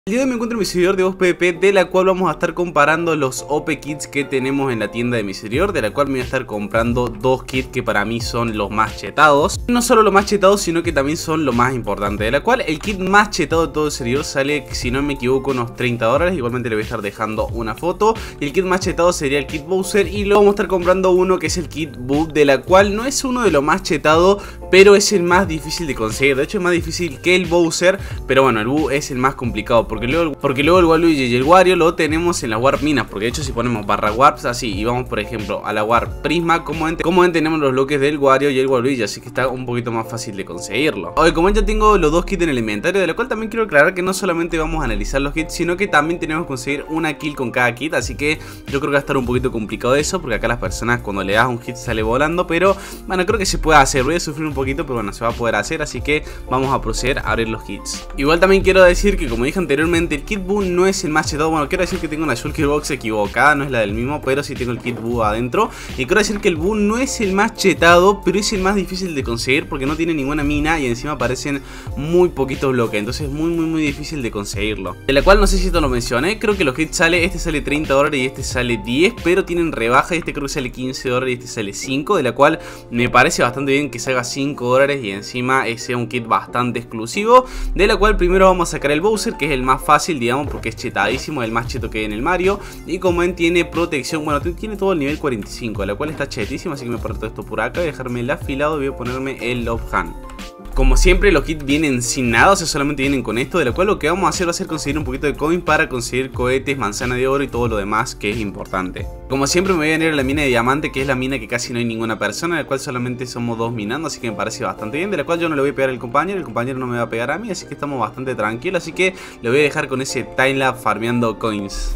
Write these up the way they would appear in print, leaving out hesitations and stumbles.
El día de hoy me encuentro en mi servidor de voz PvP, de la cual vamos a estar comparando los OP kits que tenemos en la tienda de mi servidor, de la cual me voy a estar comprando dos kits que para mí son los más chetados. No solo los más chetados, sino que también son lo más importante, de la cual el kit más chetado de todo el servidor sale, si no me equivoco, unos $30. Igualmente le voy a estar dejando una foto. Y el kit más chetado sería el kit Bowser, y luego vamos a estar comprando uno que es el kit Boo, de la cual no es uno de los más chetados, pero es el más difícil de conseguir. De hecho es más difícil que el Bowser, pero bueno, el Boo es el más complicado, porque luego el Waluigi y el Wario lo tenemos en las Warp Minas. Porque de hecho si ponemos barra Warps así y vamos por ejemplo a la Warp Prisma, como ven tenemos los bloques del Wario y el Waluigi, así que está un poquito más fácil de conseguirlo. Hoy como ven ya tengo los dos kits en el inventario, de la cual también quiero aclarar que no solamente vamos a analizar los kits, sino que también tenemos que conseguir una kill con cada kit. Así que yo creo que va a estar un poquito complicado eso, porque acá las personas cuando le das un hit sale volando. Pero bueno, creo que se puede hacer, voy a sufrir un poquito, pero bueno, se va a poder hacer. Así que vamos a proceder a abrir los kits. Igual también quiero decir que, como dije anteriormente, el kit Boo no es el más chetado. Bueno, quiero decir que tengo una Shulker Box equivocada, no es la del mismo, pero sí tengo el kit Boo adentro. Y quiero decir que el Boo no es el más chetado, pero es el más difícil de conseguir, porque no tiene ninguna mina y encima aparecen muy poquitos bloques. Entonces es muy difícil de conseguirlo. De la cual no sé si esto lo mencioné, creo que los kits este sale $30 y este sale 10, pero tienen rebaja. Y este creo que sale $15 y este sale 5, de la cual me parece bastante bien que salga $5 y encima sea un kit bastante exclusivo. De la cual primero vamos a sacar el Bowser, que es el más fácil, digamos, porque es chetadísimo, el más cheto que hay en el Mario. Y como ven tiene protección, bueno, tiene todo el nivel 45, de la cual está chetísimo. Así que me voy a poner todo esto por acá, voy a dejarme el afilado y voy a ponerme el Love Hand. Como siempre los kits vienen sin nada, o sea solamente vienen con esto, de lo cual lo que vamos a hacer va a ser conseguir un poquito de coin para conseguir cohetes, manzana de oro y todo lo demás que es importante. Como siempre me voy a venir a la mina de diamante, que es la mina que casi no hay ninguna persona, en la cual solamente somos dos minando, así que me parece bastante bien. De la cual yo no le voy a pegar al compañero, el compañero no me va a pegar a mí, así que estamos bastante tranquilos. Así que le voy a dejar con ese timelapse farmeando coins.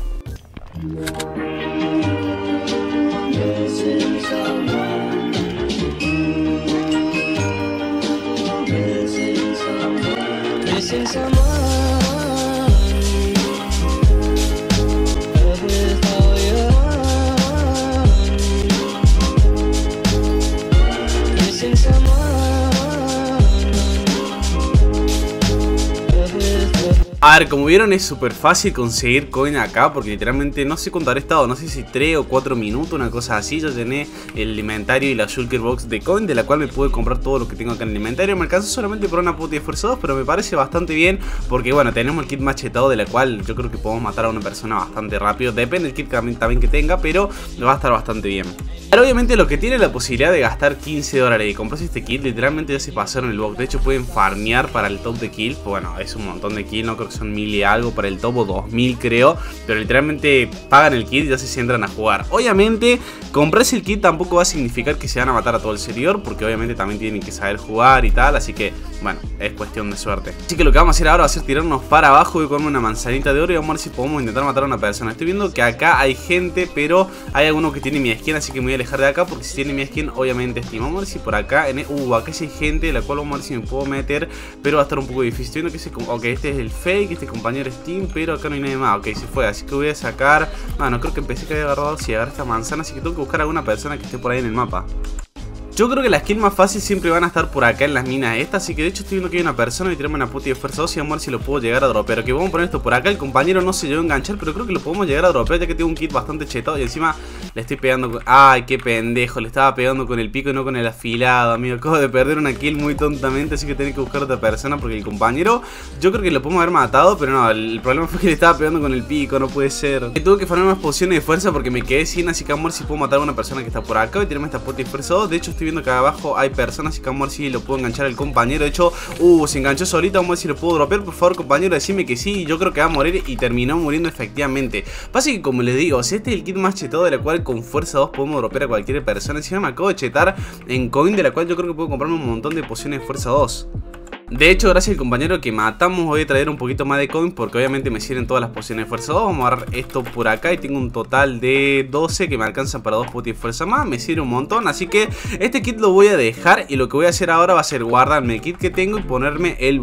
Missing someone, love is all you want. Missing someone, love is all. A ver, como vieron es súper fácil conseguir coin acá, porque literalmente no sé cuánto habré estado, no sé si 3 o 4 minutos, una cosa así. Yo llené el inventario y la Shulker Box de coin, de la cual me pude comprar todo lo que tengo acá en el inventario. Me alcanzó solamente por una puta de fuerza 2, pero me parece bastante bien, porque bueno, tenemos el kit más chetado, de la cual yo creo que podemos matar a una persona bastante rápido. Depende del kit también que tenga, pero va a estar bastante bien. Pero obviamente lo que tiene la posibilidad de gastar $15 y comprarse este kit, literalmente ya se pasaron el box. De hecho pueden farmear para el top de kills. Bueno, es un montón de kills, no creo que son 1000 y algo para el top, o 2000 creo. Pero literalmente pagan el kit y ya se entran a jugar. Obviamente comprarse el kit tampoco va a significar que se van a matar a todo el servidor, porque obviamente también tienen que saber jugar y tal. Así que bueno, es cuestión de suerte. Así que lo que vamos a hacer ahora va a ser tirarnos para abajo. Voy a comerme una manzanita de oro y vamos a ver si podemos intentar matar a una persona. Estoy viendo que acá hay gente, pero hay alguno que tiene mi skin, así que me voy a alejar de acá, porque si tiene mi skin obviamente estima. Vamos a ver si por acá acá sí hay gente, de la cual vamos a ver si me puedo meter, pero va a estar un poco difícil. Estoy viendo que este es el fake, este compañero Steam, pero acá no hay nadie más. Ok, se fue, así que voy a sacar. No creo que empecé que había agarrado si agarrar esta manzana, así que tengo que buscar a alguna persona que esté por ahí en el mapa. Yo creo que las kills más fáciles siempre van a estar por acá en las minas estas. Así que de hecho estoy viendo que hay una persona y tirarme una puta de fuerza 2 y vamos a ver si lo puedo llegar a dropear. Ok, vamos a poner esto por acá. El compañero no se llegó a enganchar, pero creo que lo podemos llegar a dropear, ya que tengo un kit bastante chetado. Y encima le estoy pegando con... Ay, qué pendejo, le estaba pegando con el pico y no con el afilado, amigo. Acabo de perder una kill muy tontamente, así que tengo que buscar otra persona, porque el compañero yo creo que lo podemos haber matado, pero no, el problema fue que le estaba pegando con el pico, no puede ser. Y tuve que farmar más pociones de fuerza porque me quedé sin, así que vamos a ver si puedo matar a una persona que está por acá. Voy a tirarme esta puta de fuerza 2. De hecho estoy viendo que abajo hay personas, y que vamos a ver si lo puedo enganchar al compañero. De hecho, se enganchó solito. Vamos a ver si lo puedo dropear. Por favor, compañero, decime que sí. Yo creo que va a morir, y terminó muriendo efectivamente. Pasa que, como les digo, este es el kit más chetado, de la cual con fuerza 2 podemos dropear a cualquier persona. Encima me acabo de chetar en coin, de la cual yo creo que puedo comprarme un montón de pociones de fuerza 2. De hecho, gracias al compañero que matamos, voy a traer un poquito más de coin, porque obviamente me sirven todas las pociones de fuerza 2. Vamos a agarrar esto por acá y tengo un total de 12 que me alcanzan para 2 potis de fuerza más. Me sirve un montón, así que este kit lo voy a dejar, y lo que voy a hacer ahora va a ser guardarme el kit que tengo y ponerme el Boo.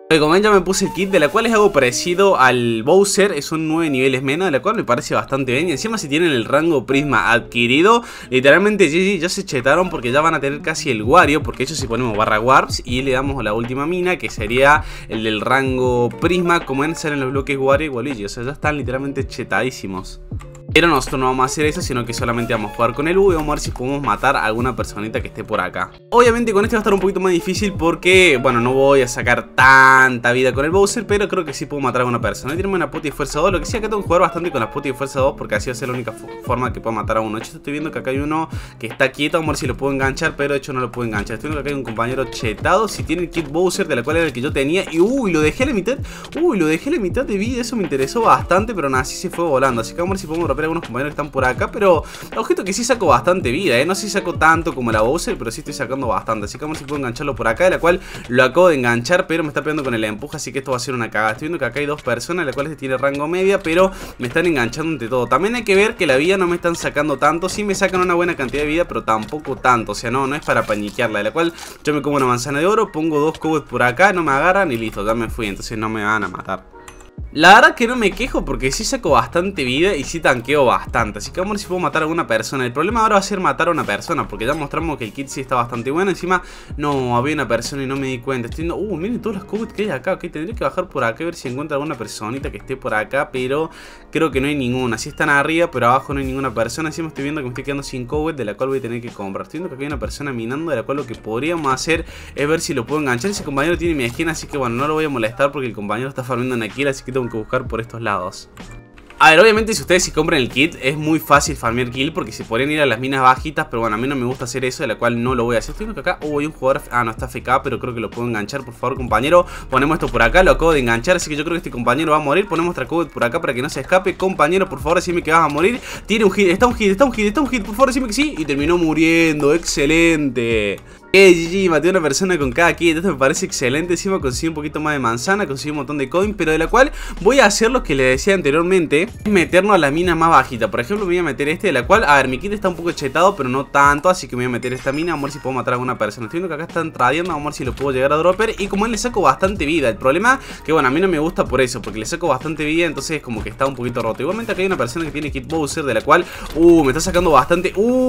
Como ven, ya me puse el kit, de la cual es algo parecido al Bowser, son 9 niveles menos, de la cual me parece bastante bien. Y encima si tienen el rango Prisma adquirido, literalmente GG ya se chetaron porque ya van a tener casi el Wario. Porque ellos si ponemos barra Warps y le damos la última mina, que sería el del rango Prisma, como ven salen los bloques Wario y Waluigi. O sea, ya están literalmente chetadísimos. Pero nosotros no vamos a hacer eso, sino que solamente vamos a jugar con el U y vamos a ver si podemos matar a alguna personita que esté por acá. Obviamente con este va a estar un poquito más difícil porque, bueno, no voy a sacar tanta vida con el Bowser, pero creo que sí puedo matar a alguna persona. Tiene una poti de fuerza 2, lo que sí acá tengo que jugar bastante con las poti de fuerza 2 porque así va a ser la única forma que puedo matar a uno. De hecho estoy viendo que acá hay uno que está quieto, vamos a ver si lo puedo enganchar, pero de hecho no lo puedo enganchar. Estoy viendo que acá hay un compañero chetado, si tiene el kit Bowser, de la cual era el que yo tenía, y lo dejé a la mitad, lo dejé a la mitad de vida, eso me interesó bastante, pero nada, así se fue volando. Así que vamos a ver si podemos romper a algunos compañeros que están por acá, pero objeto que sí saco bastante vida, no sé si saco tanto como la Bowser, pero sí estoy sacando bastante. Así que vamos a ver si puedo engancharlo por acá, de la cual lo acabo de enganchar, pero me está pegando con el empuje, así que esto va a ser una cagada. Estoy viendo que acá hay dos personas, las cuales tiene rango media, pero me están enganchando entre todo. También hay que ver que la vida no me están sacando tanto, sí me sacan una buena cantidad de vida, pero tampoco tanto, o sea, no es para paniquearla, de la cual yo me como una manzana de oro, pongo dos cubos por acá, no me agarran y listo, ya me fui, entonces no me van a matar. La verdad que no me quejo porque sí saco bastante vida y sí tanqueo bastante. Así que vamos a ver si puedo matar a alguna persona. El problema ahora va a ser matar a una persona, porque ya mostramos que el kit sí está bastante bueno. Encima, no, había una persona y no me di cuenta. Estoy viendo, miren todos los cubos que hay acá. Ok, tendría que bajar por acá a ver si encuentro alguna personita que esté por acá, pero creo que no hay ninguna. Sí están arriba, pero abajo no hay ninguna persona. Encima estoy viendo que me estoy quedando sin cobweb, de la cual voy a tener que comprar. Estoy viendo que aquí hay una persona minando, de la cual lo que podríamos hacer es ver si lo puedo enganchar. Ese compañero tiene mi esquina, así que bueno, no lo voy a molestar porque el compañero está farmando una kill, así que tengo que buscar por estos lados. A ver, obviamente si ustedes compran el kit es muy fácil farmear kill porque se podrían ir a las minas bajitas, pero bueno, a mí no me gusta hacer eso, de la cual no lo voy a hacer. Estoy viendo que acá, hay un jugador, no está FK, pero creo que lo puedo enganchar, por favor compañero. Ponemos esto por acá, lo acabo de enganchar, así que yo creo que este compañero va a morir. Ponemos otra code por acá para que no se escape. Compañero, por favor decime que vas a morir. Tiene un hit, está un hit, por favor decime que sí. Y terminó muriendo, excelente. GG, maté a una persona con cada kit, esto me parece excelente. Encima conseguí un poquito más de manzana, conseguí un montón de coin, pero de la cual voy a hacer lo que le decía anteriormente, es meternos a la mina más bajita. Por ejemplo, me voy a meter de la cual, a ver, mi kit está un poco chetado, pero no tanto, así que me voy a meter esta mina, vamos a ver si puedo matar a alguna persona. Estoy viendo que acá están tradeando, vamos a ver si lo puedo llegar a dropper, y como él le saco bastante vida. El problema, que bueno, a mí no me gusta por eso, porque le saco bastante vida, entonces como que está un poquito roto. Igualmente acá hay una persona que tiene kit Bowser, de la cual, me está sacando bastante.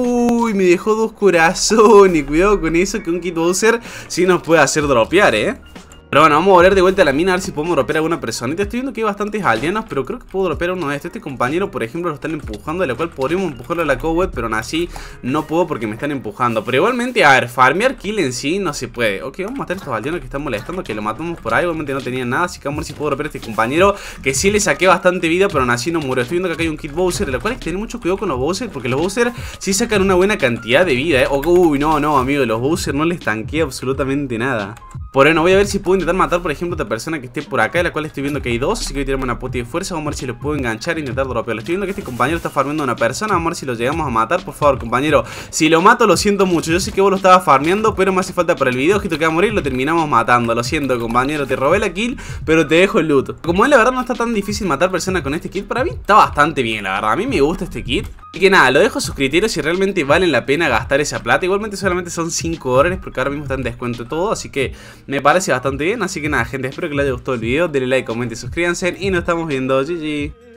Me dejó 2 corazones, cuidado con eso, que un kit Bowser sí nos puede hacer dropear, Pero bueno, vamos a volver de vuelta a la mina a ver si podemos dropear a alguna personita. Estoy viendo que hay bastantes aldeanos, pero creo que puedo dropear a uno de estos. Este compañero, por ejemplo, lo están empujando, de la cual podríamos empujarlo a la cobweb, pero aún así no puedo porque me están empujando. Pero igualmente, a ver, farmear kill en sí no se puede. Ok, vamos a matar a estos aldeanos que están molestando, que lo matamos por ahí. Igualmente no tenían nada, así que vamos a ver si puedo dropear a este compañero, que sí le saqué bastante vida, pero aún así no murió. Estoy viendo que acá hay un kit Bowser, de la cual hay que tener mucho cuidado con los Bowser, porque los Bowser sí sacan una buena cantidad de vida, no, amigo, los Bowser no les tanquea absolutamente nada. Por bueno, voy a ver si puedo intentar matar, por ejemplo, a otra persona que esté por acá, de la cual estoy viendo que hay dos, así que voy a tirarme una poti de fuerza. Vamos a ver si lo puedo enganchar e intentar dropearlo. Estoy viendo que este compañero está farmeando a una persona, vamos a ver si lo llegamos a matar. Por favor, compañero, si lo mato lo siento mucho, yo sé que vos lo estabas farmeando, pero me hace falta para el video, ojito que va a morir, lo terminamos matando. Lo siento, compañero, te robé la kill, pero te dejo el loot. Como es, la verdad no está tan difícil matar personas con este kit, para mí está bastante bien, la verdad, a mí me gusta este kit. Y que nada, lo dejo a sus criterios si realmente valen la pena gastar esa plata. Igualmente solamente son 5 dólares porque ahora mismo está en descuento todo, así que me parece bastante bien. Así que nada, gente, espero que les haya gustado el video. Denle like, comenten, suscríbanse y nos estamos viendo. GG.